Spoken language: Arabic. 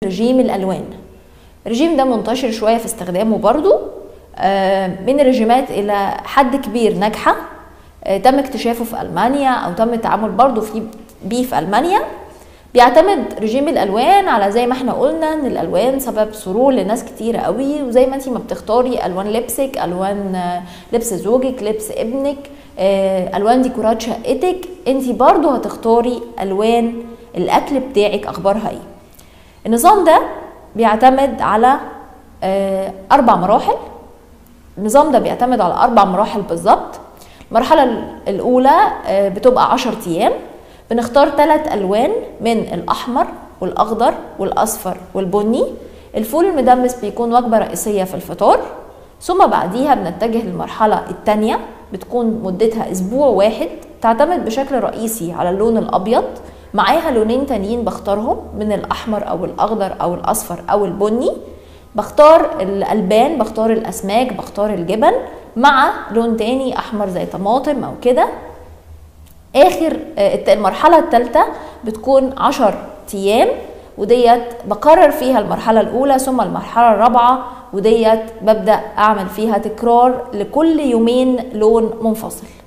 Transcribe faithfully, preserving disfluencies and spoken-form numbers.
رجيم الألوان. الرجيم ده منتشر شوية في استخدامه برضو، من الرجيمات إلى حد كبير ناجحة، تم اكتشافه في ألمانيا أو تم التعامل برضو في بيه في ألمانيا. بيعتمد رجيم الألوان على زي ما احنا قلنا ان الألوان سبب سرور لناس كتيرة قوي، وزي ما انتي ما بتختاري ألوان لبسك، ألوان لبس زوجك، لبس ابنك، ألوان ديكورات شقتك، انتي برضو هتختاري ألوان الأكل بتاعك أخبارها ايه. النظام ده بيعتمد على أربع مراحل. النظام ده بيعتمد على أربع مراحل بالظبط. المرحلة الأولى بتبقى عشر أيام، بنختار ثلاث ألوان من الأحمر والأخضر والأصفر والبني. الفول المدمس بيكون وجبة رئيسية في الفطار، ثم بعديها بنتجه للمرحلة الثانية بتكون مدتها أسبوع واحد، تعتمد بشكل رئيسي على اللون الأبيض، معاها لونين تانيين بختارهم من الأحمر أو الأخضر أو الأصفر أو البني. بختار الألبان، بختار الأسماك، بختار الجبن، مع لون تاني أحمر زي طماطم أو كده. آخر المرحلة الثالثة بتكون عشر أيام، وديت بقرر فيها المرحلة الأولى ثم المرحلة الرابعة، وديت ببدأ أعمل فيها تكرار لكل يومين لون منفصل.